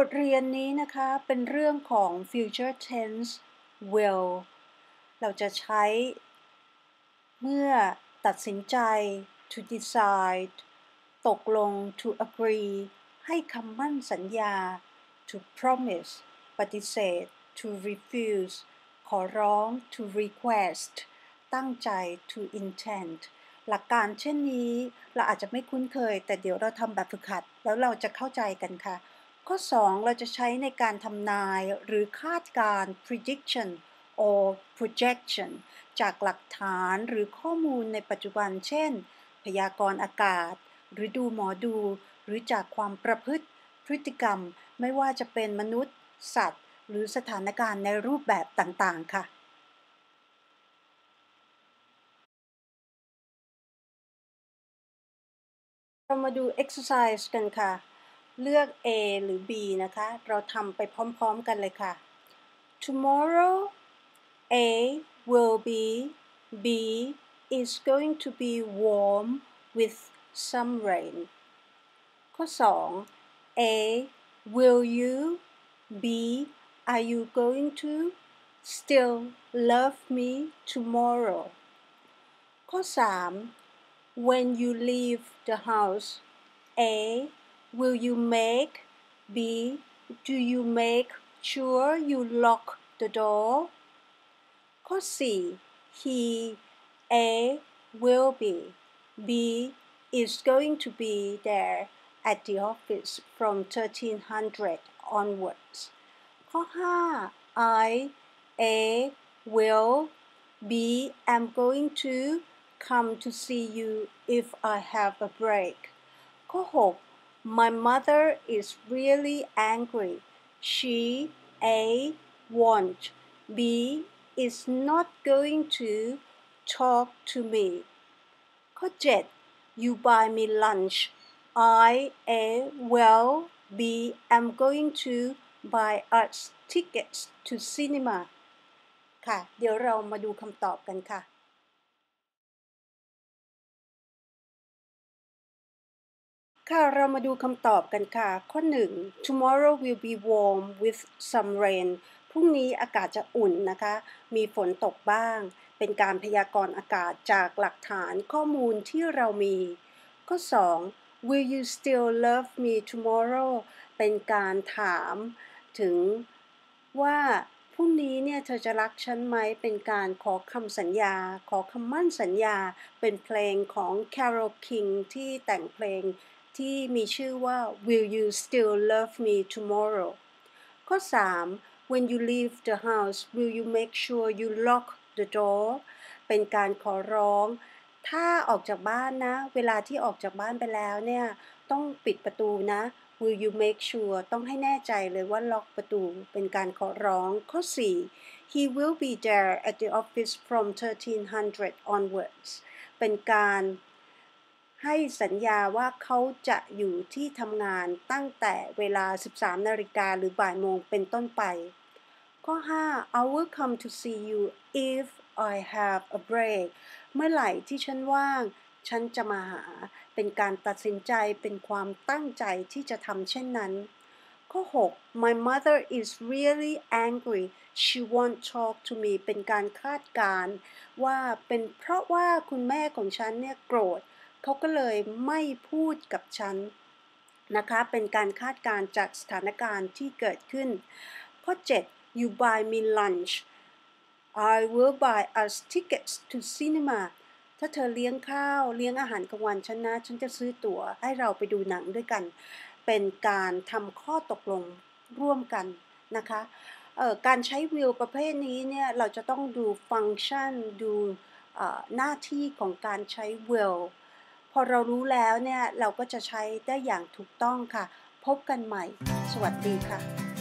ทเรียนนี้นะคะเป็นเรื่องของ future tense will เราจะใช้เมื่อตัดสินใจ to decide ตกลง to agree ให้คำมั่นสัญญา to promise ปฏิเสธ to refuse ขอร้อง to request ตั้งใจ to intend หลักการเช่นนี้เราอาจจะไม่คุ้นเคยแต่เดี๋ยวเราทำแบบฝึกหัดแล้วเราจะเข้าใจกันค่ะข้อ 2 เราจะใช้ในการทำนายหรือคาดการณ์ prediction or projection จากหลักฐานหรือข้อมูลในปัจจุบันเช่นพยากรณ์อากาศหรือดูหมอดูหรือจากความประพฤติพฤติกรรมไม่ว่าจะเป็นมนุษย์สัตว์หรือสถานการณ์ในรูปแบบต่างๆค่ะเรามาดู exercise กันค่ะเลือก A หรือ B นะคะเราทำไปพร้อมๆกันเลยค่ะ Tomorrow A will be B is going to be warm with some rain ข้อ 2 A will you B are you going to still love me tomorrow ข้อ 3 when you leave the house A will you make B do you make sure you lock the door ข้อ 4 he A will be B is going to be there at the office from 1300 onwards ข้อ 5 I A will B am going to come to see you if I have a break ข้อ 6 My mother is really angry she A won't B is not going to talk to me ข้อ 7 You buy me lunch I A will B am going to buy us tickets to cinema ค่ะเดี๋ยวเรามาดูคำตอบกันค่ะค่ะเรามาดูคำตอบกันค่ะข้อ 1 Tomorrow will be warm with some rain พรุ่งนี้อากาศจะอุ่นนะคะมีฝนตกบ้างเป็นการพยากรณ์อากาศจากหลักฐานข้อมูลที่เรามีข้อ 2 Will you still love me tomorrow เป็นการถามถึงว่าพรุ่งนี้เนี่ยเธอจะรักฉันไหมเป็นการขอคำสัญญาขอคำมั่นสัญญาเป็นเพลงของ Carole King ที่แต่งเพลงที่มีชื่อว่า Will you still love me tomorrow ข้อ 3 When you leave the house will you make sure you lock the door เป็นการขอร้องถ้าออกจากบ้านนะเวลาที่ออกจากบ้านไปแล้วเนี่ยต้องปิดประตูนะ Will you make sure ต้องให้แน่ใจเลยว่าล็อกประตูเป็นการขอร้องข้อ 4 He will be there at the office from 1300 onwards เป็นการให้สัญญาว่าเขาจะอยู่ที่ทำงานตั้งแต่เวลา 13 นาฬิกาหรือบ่ายโมงเป็นต้นไปข้อ 5 I will come to see you if I have a break เมื่อไหร่ที่ฉันว่างฉันจะมาหาเป็นการตัดสินใจเป็นความตั้งใจที่จะทำเช่นนั้นข้อ 6 My mother is really angry she won't talk to me เป็นการคาดการณ์ว่าเป็นเพราะว่าคุณแม่ของฉันเนี่ยโกรธเขาก็เลยไม่พูดกับฉันนะคะเป็นการคาดการณ์จากสถานการณ์ที่เกิดขึ้นข้อ 7 You buy me lunch I will buy us tickets to cinema ถ้าเธอเลี้ยงข้าวเลี้ยงอาหารกลางวันฉันนะฉันจะซื้อตั๋วให้เราไปดูหนังด้วยกันเป็นการทำข้อตกลงร่วมกันนะคะการใช้ will ประเภทนี้เนี่ยเราจะต้องดูฟังก์ชันดูหน้าที่ของการใช้ will พอเรารู้แล้วเนี่ยเราก็จะใช้ได้อย่างถูกต้องค่ะพบกันใหม่สวัสดีค่ะ